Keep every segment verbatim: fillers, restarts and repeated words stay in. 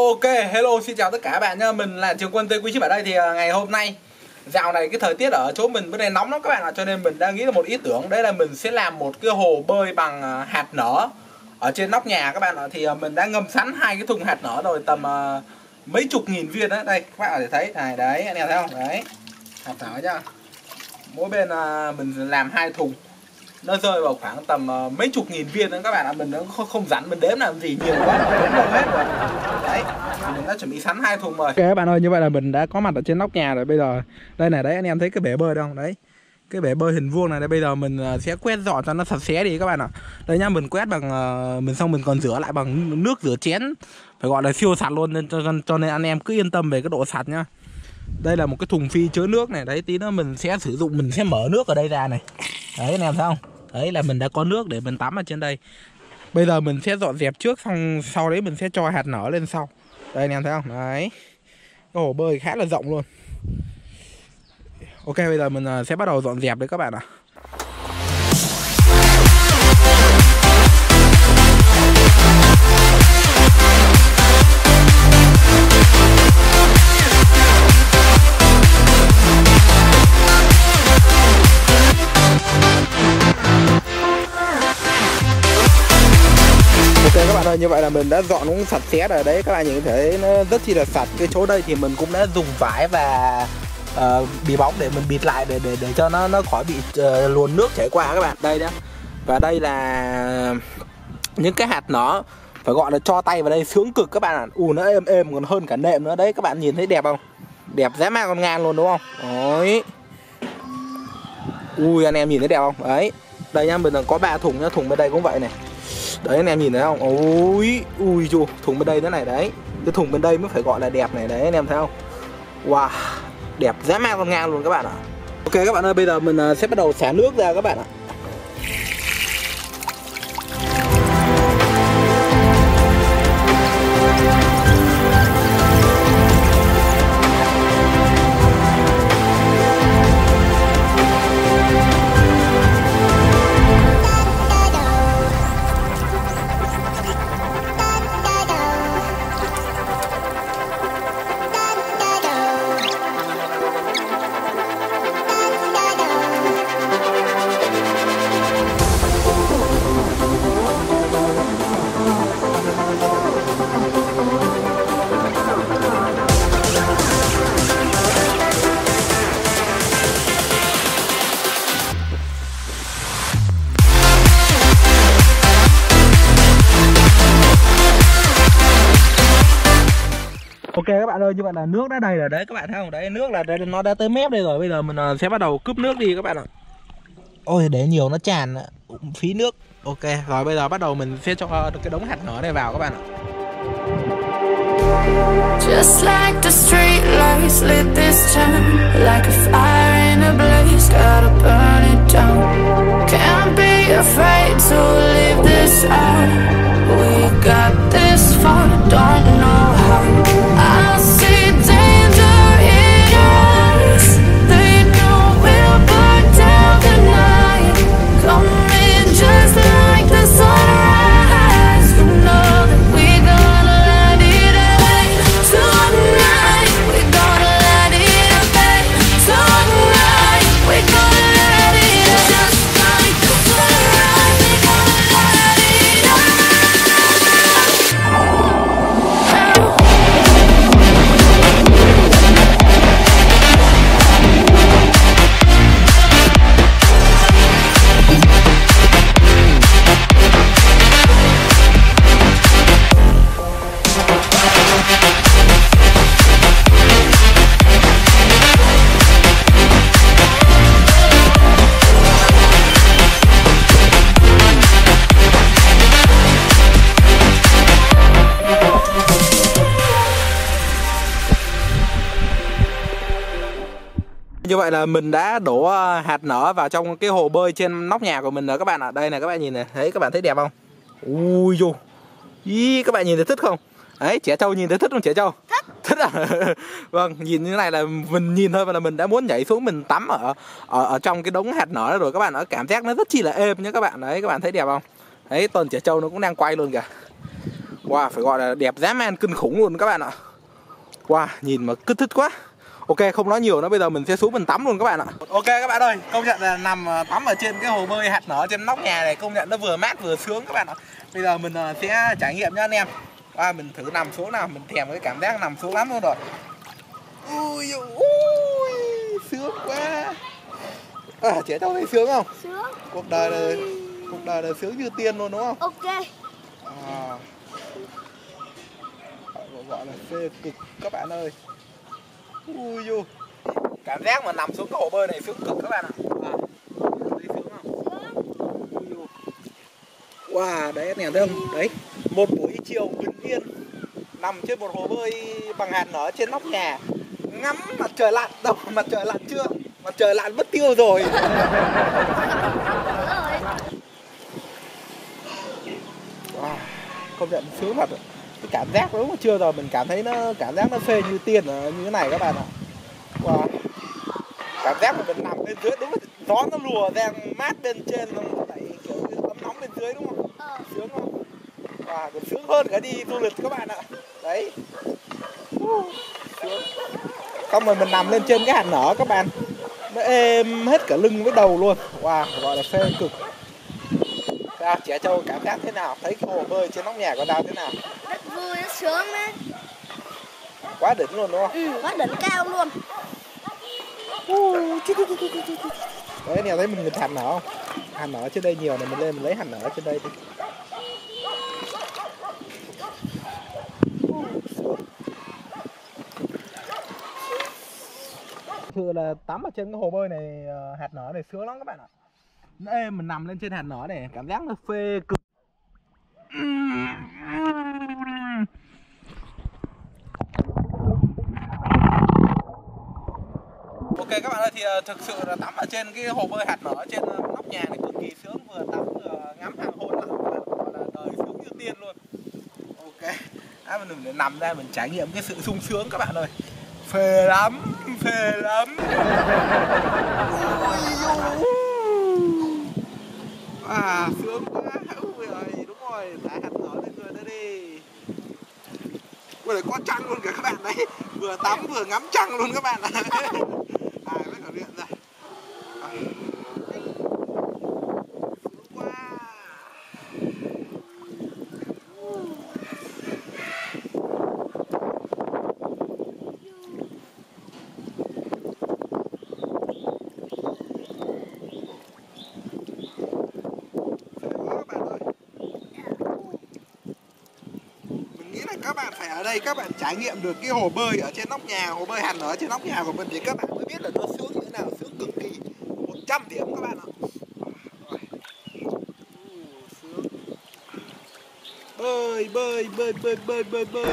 Ok, hello, xin chào tất cả các bạn nhá. Mình là Trường Quân Tây Quý Chim ở đây. Thì uh, ngày hôm nay dạo này cái thời tiết ở chỗ mình bữa nay nóng lắm các bạn ạ. Cho nên mình đang nghĩ là một ý tưởng. Đấy là mình sẽ làm một cái hồ bơi bằng uh, hạt nở ở trên nóc nhà các bạn ạ. Thì uh, mình đã ngâm sẵn hai cái thùng hạt nở rồi, tầm uh, mấy chục nghìn viên đấy. Đây các bạn có thể thấy này, đấy anh em thấy không? Đấy, hạt nở nhá. Mỗi bên uh, mình làm hai thùng, nó rơi vào khoảng tầm uh, mấy chục nghìn viên đó các bạn ạ. Mình nó không, không dặn mình đếm làm gì, nhiều quá đếm đâu hết rồi. Đấy, mình đã chuẩn bị sẵn hai thùng rồi. Ok các bạn ơi, như vậy là mình đã có mặt ở trên nóc nhà rồi. Bây giờ đây này, đấy anh em thấy cái bể bơi đâu không? Đấy, cái bể bơi hình vuông này đây. Bây giờ mình sẽ quét dọn cho nó sạch sẽ đi các bạn ạ. Đây nhá, mình quét bằng uh, mình xong mình còn rửa lại bằng nước rửa chén, phải gọi là siêu sạch luôn, nên cho, cho nên anh em cứ yên tâm về cái độ sạch nhá. Đây là một cái thùng phi chứa nước này. Đấy, tí nữa mình sẽ sử dụng, mình sẽ mở nước ở đây ra này. Đấy anh em thấy không? Đấy là mình đã có nước để mình tắm ở trên đây. Bây giờ mình sẽ dọn dẹp trước, xong sau đấy mình sẽ cho hạt nở lên sau. Đây anh em thấy không? Đấy, cái hồ bơi khá là rộng luôn. Ok, bây giờ mình sẽ bắt đầu dọn dẹp đấy các bạn ạ. Ok các bạn ơi, như vậy là mình đã dọn cũng sạch sẽ rồi đấy. Các bạn nhìn thấy nó rất chi là sạch. Cái chỗ đây thì mình cũng đã dùng vải và uh, bì bóng để mình bịt lại để để để cho nó nó khỏi bị uh, luồn nước chảy qua các bạn. Đây nhá. Và đây là những cái hạt nở, phải gọi là cho tay vào đây sướng cực các bạn ạ. Ù, nó êm êm còn hơn cả nệm nữa đấy. Các bạn nhìn thấy đẹp không? Đẹp dã man con ngang luôn đúng không? Đấy. Ui, anh em nhìn thấy đẹp không? Đấy. Đây nhá, mình có ba thùng nhá, thùng bên đây cũng vậy này. Đấy anh em nhìn thấy không? Ôi, ui chu, thùng bên đây nữa này đấy. Cái thùng bên đây mới phải gọi là đẹp này đấy, anh em thấy không? Wow, đẹp dã man con ngang luôn các bạn ạ. Ok các bạn ơi, bây giờ mình sẽ bắt đầu xả nước ra các bạn ạ. Ok các bạn ơi, như vậy là nước đã đầy rồi đấy, các bạn thấy không? Đấy, nước là đây, nó đã tới mép đây rồi. Bây giờ mình sẽ bắt đầu cướp nước đi các bạn ạ. Ôi, để nhiều nó tràn, phí nước. Ok, rồi bây giờ bắt đầu mình sẽ cho cái đống hạt nở này vào các bạn ạ. Just like the street lights lit this town, like a fire in a blaze, gotta burn it down. Can't be afraid to leave this out. We got this far, don't know how. I see danger in your eyes. They know we'll burn down the night. Coming just like the sunrise. You know that we're gonna let it rain. Tonight we're gonna let it rain. Tonight we're gonna let it rain. Just like the sunrise, we're gonna let it rain. Như vậy là mình đã đổ hạt nở vào trong cái hồ bơi trên nóc nhà của mình rồi các bạn ạ. Đây này, các bạn nhìn này, thấy các bạn thấy đẹp không? Ui dù, ý, các bạn nhìn thấy thích không? Đấy, trẻ trâu nhìn thấy thích không trẻ trâu? Thích. Thích à? Vâng, nhìn như thế này là mình nhìn thôi mà là mình đã muốn nhảy xuống mình tắm ở ở, ở trong cái đống hạt nở đó rồi các bạn. Ở cảm giác nó rất chi là êm nhá các bạn. Đấy, các bạn thấy đẹp không? Đấy, Tuần trẻ trâu nó cũng đang quay luôn kìa. Wow, phải gọi là đẹp dã man kinh khủng luôn các bạn ạ. Wow, nhìn mà cứ thích quá. Ok, không nói nhiều nữa, bây giờ mình sẽ xuống mình tắm luôn các bạn ạ. Ok các bạn ơi, công nhận là nằm tắm ở trên cái hồ bơi hạt nở trên nóc nhà này, công nhận nó vừa mát vừa sướng các bạn ạ. Bây giờ mình sẽ trải nghiệm nhá anh em. Wow, mình thử nằm xuống nào, mình thèm cái cảm giác nằm xuống lắm luôn rồi. Ui, ui, sướng quá. À, trẻ cháu thấy sướng không? Sướng. Cuộc đời là cuộc đời là sướng như tiên luôn đúng không? Ok. À, gọi là phê cực các bạn ơi. Ui du, cảm giác mà nằm xuống cái hồ bơi này sướng cực các bạn ạ. À, thấy sướng không? Sướng. Wow, đấy anh em thấy không? Đấy, một buổi chiều bình yên nằm trên một hồ bơi bằng hạt nở trên nóc nhà, ngắm mặt trời lặn. Đâu, mặt trời lặn chưa? Mặt trời lặn mất tiêu rồi. Wow, công nhận sướng thật. Cái cảm giác đúng mà chưa rồi mình cảm thấy nó cảm giác nó phê như tiên ở như thế này các bạn ạ. Wow. Cảm giác mà mình nằm bên dưới đúng là gió nó lùa ra mát bên trên nó lại kiểu ấm nóng bên dưới đúng không? Ờ. Sướng không? Wow, còn sướng hơn cả đi du lịch các bạn ạ. Đấy. Sướng. Xong rồi mình nằm lên trên cái hạt nở các bạn, nó êm hết cả lưng với đầu luôn. Wow, gọi là phê cực. Sao trẻ trâu cảm giác thế nào? Thấy cái hồ bơi trên nóc nhà của Đào thế nào? Rất vui, rất sướng đấy. Quá đỉnh luôn đúng không? Ừ, quá đỉnh cao luôn. Đấy anh em thấy mình nghịch hạt nở không? Hạt nở trên đây nhiều này, mình lên mình lấy hạt nở trên đây đi. Thực sự là tắm ở trên cái hồ bơi này, hạt nở này sướng lắm các bạn ạ. Nó êm, mình nằm lên trên hạt nở này, cảm giác nó phê cực. Ok các bạn ơi, thì uh, thực sự là tắm ở trên cái hồ bơi hạt nở trên uh, nóc nhà này cực kỳ sướng, vừa tắm vừa ngắm hoàng hôn lại, gọi là đời sướng như tiên luôn. Ok, à, mình để nằm ra mình trải nghiệm cái sự sung sướng các bạn ơi, phê lắm, phê lắm. À, sướng quá. Ui ơi, đúng rồi, tại hạt nở lên người đây đi. Ui này có trăng luôn kìa các bạn đấy, vừa tắm vừa ngắm trăng luôn các bạn ạ. À, mới cả điện ra. À. Sướng quá. Các bạn phải ở đây các bạn trải nghiệm được cái hồ bơi ở trên nóc nhà, hồ bơi hạt nở trên nóc nhà của mình thì các bạn mới biết là nó sướng như thế nào, sướng cực kỳ, một trăm điểm các bạn ạ. Sướng. Bơi bơi bơi bơi bơi bơi bơi.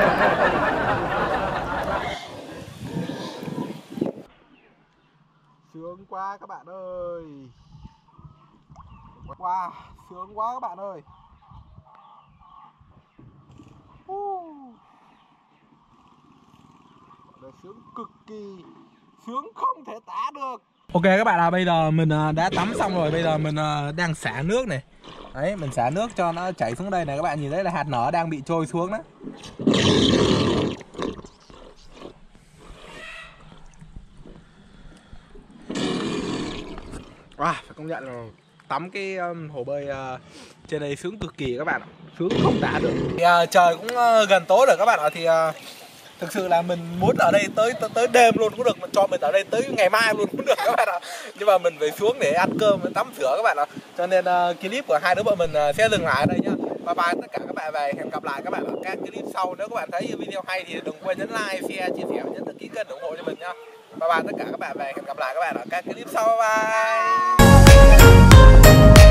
Sướng quá các bạn ơi. Wow, sướng quá các bạn ơi. Sướng cực kỳ, sướng không thể tả được. Ok các bạn à, bây giờ mình đã tắm xong rồi, bây giờ mình đang xả nước này. Đấy, mình xả nước cho nó chảy xuống đây này, các bạn nhìn thấy là hạt nở đang bị trôi xuống đó. Wow, phải công nhận là tắm cái um, hồ bơi uh, trên đây sướng cực kỳ các bạn ạ, sướng không tả được. Thì, uh, trời cũng uh, gần tối rồi các bạn ạ, thì uh, thực sự là mình muốn ở đây tới tới, tới đêm luôn cũng được, mà cho mình ở đây tới ngày mai luôn cũng được các bạn ạ. Nhưng mà mình phải xuống để ăn cơm, tắm rửa các bạn ạ. Cho nên uh, clip của hai đứa bọn mình uh, sẽ dừng lại ở đây nhá. Bye bye tất cả các bạn, và hẹn gặp lại các bạn ở các clip sau. Nếu các bạn thấy video hay thì đừng quên nhấn like, share, chia sẻ và nhấn đăng ký kênh ủng hộ cho mình nhá. Bye bye tất cả các bạn, và hẹn gặp lại các bạn ở các clip sau. Bye bye.